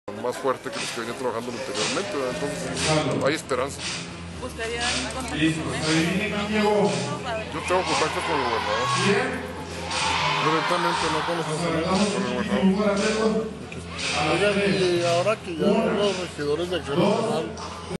más fuerte que los que venía trabajando anteriormente, entonces hay esperanza. ¿Buscarían contacto con él? Yo tengo contacto con el gobernador. Directamente, no con los funcionarios, con el gobernador. Oigan, y ahora que ya los regidores de Acción Nacional